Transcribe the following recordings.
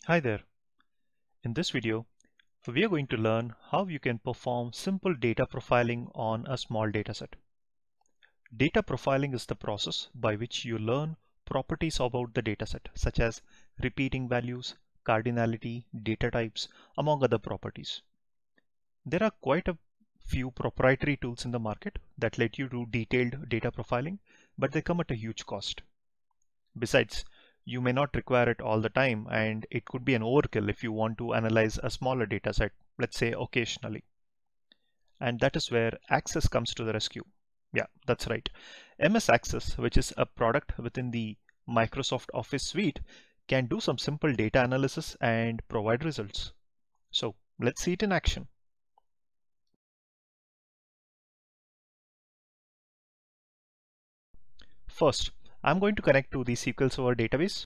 Hi there. In this video, we are going to learn how you can perform simple data profiling on a small dataset. Data profiling is the process by which you learn properties about the dataset, such as repeating values, cardinality, data types, among other properties. There are quite a few proprietary tools in the market that let you do detailed data profiling, but they come at a huge cost. Besides, you may not require it all the time, and it could be an overkill if you want to analyze a smaller data set, let's say occasionally. And that is where Access comes to the rescue. Yeah, that's right. MS Access, which is a product within the Microsoft Office suite, can do some simple data analysis and provide results. So let's see it in action. First, I'm going to connect to the SQL Server database.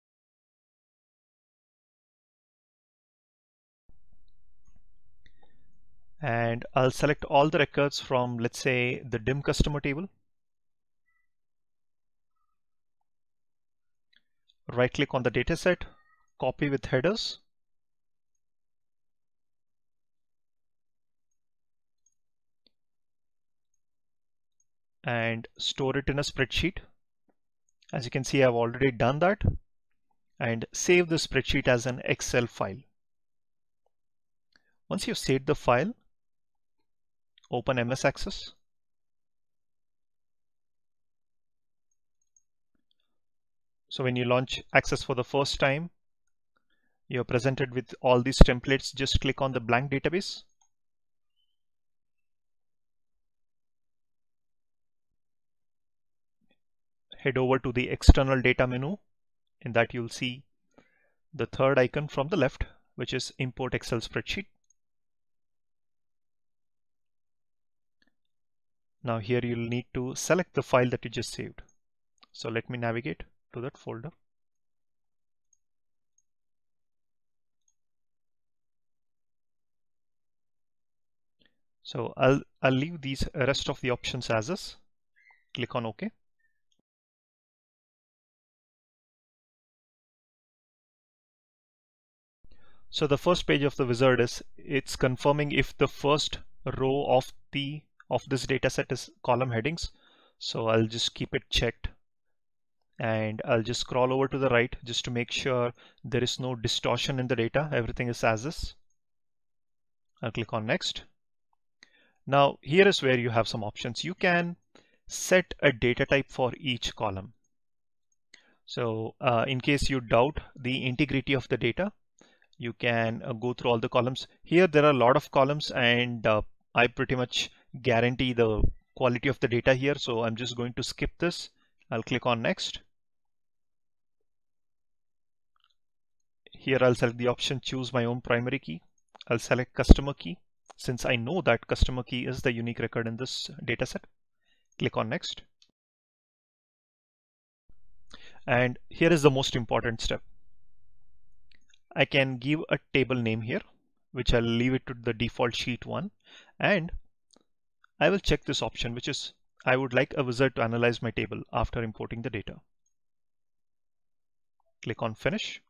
And I'll select all the records from, let's say, the DIM customer table. Right click on the dataset, copy with headers. And store it in a spreadsheet. As you can see, I've already done that. And save the spreadsheet as an Excel file. Once you've saved the file, open MS Access. So when you launch Access for the first time, you're presented with all these templates. Just click on the blank database. Head over to the external data menu. In that you'll see the third icon from the left, which is Import Excel Spreadsheet. Now here you'll need to select the file that you just saved. So let me navigate to that folder. So I'll leave these rest of the options as is. Click on OK. So the first page of the wizard it's confirming if the first row of this data set is column headings. So I'll just keep it checked. And I'll just scroll over to the right just to make sure there is no distortion in the data. Everything is as is. I'll click on next. Now here is where you have some options. You can set a data type for each column. So in case you doubt the integrity of the data, you can go through all the columns. Here there are a lot of columns, and I pretty much guarantee the quality of the data here. So I'm just going to skip this. I'll click on next. Here I'll select the option choose my own primary key. I'll select customer key since I know that customer key is the unique record in this dataset. Click on next. And here is the most important step. I can give a table name here, which I'll leave it to the default sheet 1, and I will check this option, which is I would like a wizard to analyze my table after importing the data. Click on finish.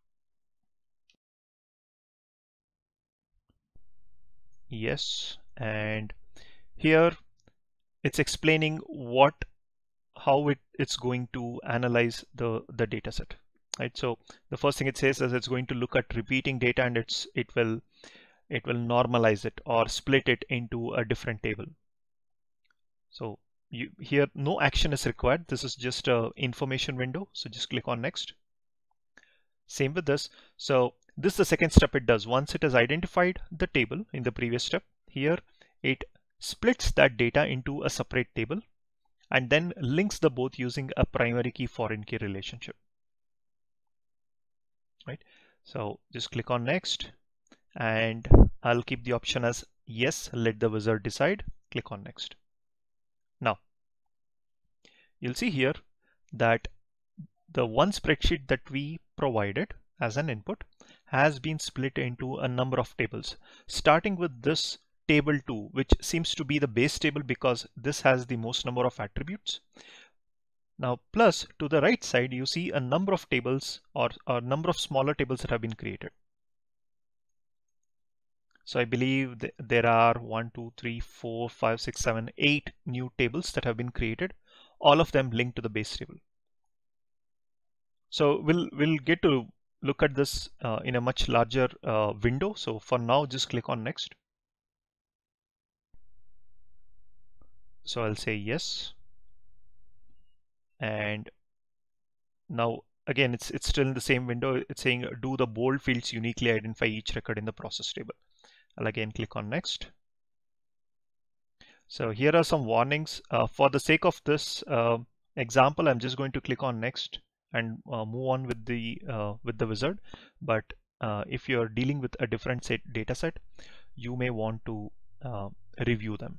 Yes, and here it's explaining how it's going to analyze the data set. Right, so the first thing it says is it's going to look at repeating data, and it will normalize it or split it into a different table. So here no action is required. This is just a information window. So just click on next. Same with this. So this is the second step it does. Once it has identified the table in the previous step, here it splits that data into a separate table and then links the both using a primary key foreign key relationship. Right. So just click on next, and I'll keep the option as yes, let the wizard decide. Click on next. Now you'll see here that the one spreadsheet that we provided as an input has been split into a number of tables, starting with this table 2, which seems to be the base table because this has the most number of attributes. Now, plus to the right side, you see a number of tables or a number of smaller tables that have been created. So I believe there are 1, 2, 3, 4, 5, 6, 7, 8 new tables that have been created, all of them linked to the base table. So we'll get to look at this in a much larger window. So for now, just click on next. So I'll say yes. And now again, it's still in the same window. It's saying do the bold fields uniquely identify each record in the process table. I'll again click on next. So here are some warnings. For the sake of this example, I'm just going to click on next and move on with the wizard. But if you're dealing with a different data set, you may want to review them.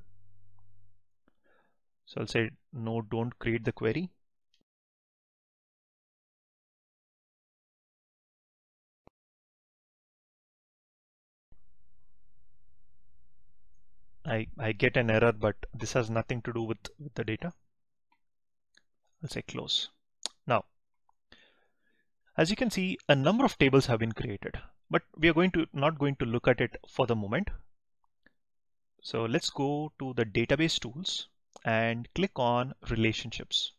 So I'll say no, don't create the query. I get an error, but this has nothing to do with the data. I'll say close. Now, as you can see, a number of tables have been created, but we are not going to look at it for the moment. So let's go to the database tools and click on relationships.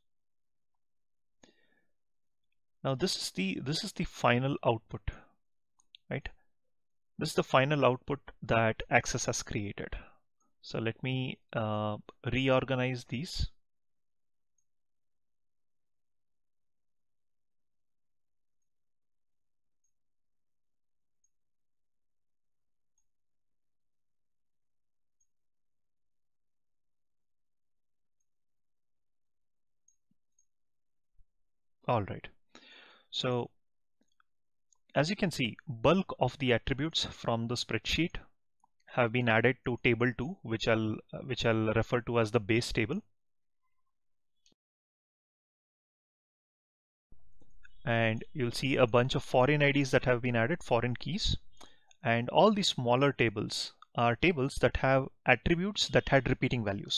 Now this is the final output, right? This is the final output that Access has created. So let me reorganize these. All right. So as you can see, bulk of the attributes from the spreadsheet have been added to table 2, which I'll refer to as the base table. And you'll see a bunch of foreign IDs that have been added, foreign keys. And all these smaller tables are tables that have attributes that had repeating values.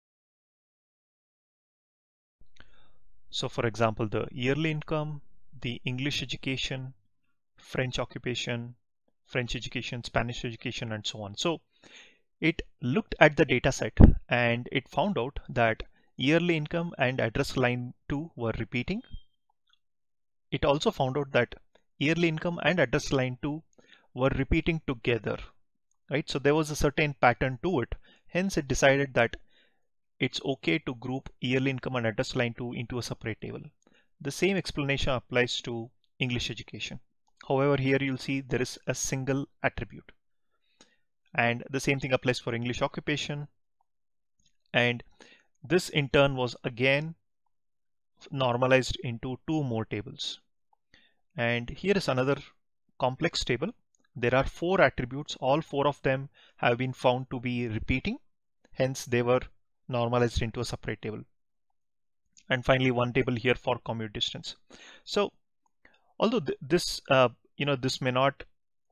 So for example, the yearly income, the English education, French occupation, French education, Spanish education, and so on. So it looked at the data set and it found out that yearly income and address line 2 were repeating. It also found out that yearly income and address line 2 were repeating together, right? So there was a certain pattern to it. Hence it decided that it's okay to group yearly income and address line 2 into a separate table. The same explanation applies to English education. However, here you'll see there is a single attribute. And the same thing applies for English occupation. And this in turn was again normalized into 2 more tables. And here is another complex table. There are 4 attributes. All 4 of them have been found to be repeating. Hence, they were normalized into a separate table. And finally, 1 table here for commute distance. So, although this may not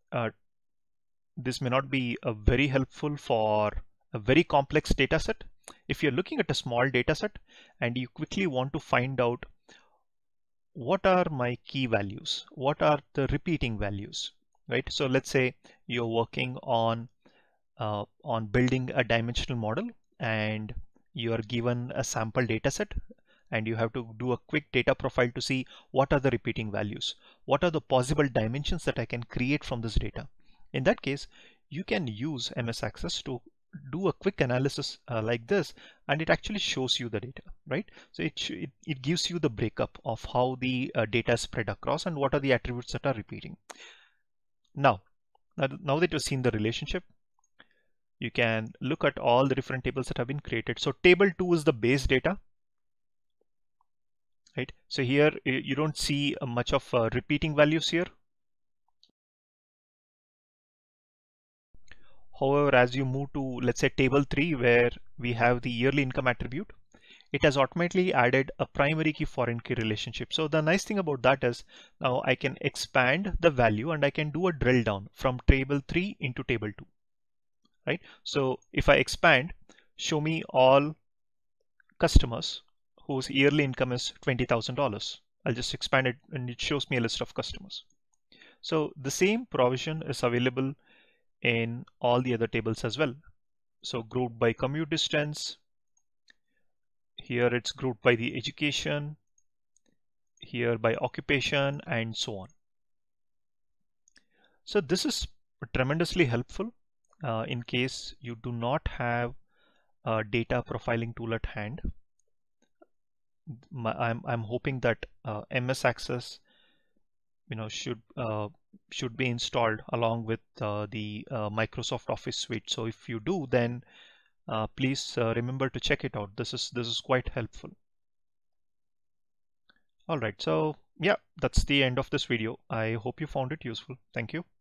be very helpful for a very complex data set. If you're looking at a small data set and you quickly want to find out what are my key values, what are the repeating values, right? So let's say you're working on building a dimensional model and you are given a sample data set and you have to do a quick data profile to see what are the repeating values, what are the possible dimensions that I can create from this data. In that case, you can use MS Access to do a quick analysis like this, and it actually shows you the data, right? So it gives you the breakup of how the data is spread across and what are the attributes that are repeating. Now that you've seen the relationship, you can look at all the different tables that have been created. So table 2 is the base data, right? So here you don't see much of repeating values here. However, as you move to, let's say, table 3, where we have the yearly income attribute, it has automatically added a primary key foreign key relationship. So the nice thing about that is now I can expand the value and I can do a drill down from table 3 into table 2, right? So if I expand, show me all customers whose yearly income is $20,000. I'll just expand it and it shows me a list of customers. So the same provision is available in all the other tables as well. So grouped by commute distance. Here it's grouped by the education, here by occupation, and so on. So this is tremendously helpful in case you do not have a data profiling tool at hand. I'm hoping that MS Access should be installed along with the Microsoft Office suite. So if you do, then please remember to check it out. This is quite helpful. All right, so yeah, that's the end of this video. I hope you found it useful. Thank you.